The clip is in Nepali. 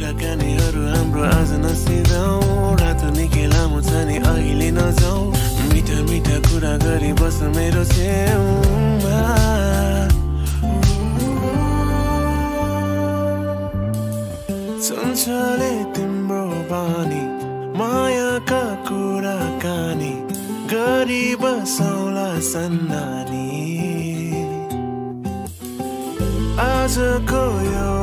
कुराकानीहरू हाम्रो आज नसिजाऊ रातो निकै लामो छ नि अहिले नजाऊ मिठा मिठा कुरा गरी बस मेरो छेउमा सुन्छले तिम्रो बानी मायाका कुराकानी गरी बसौला सन्नानी आजको यो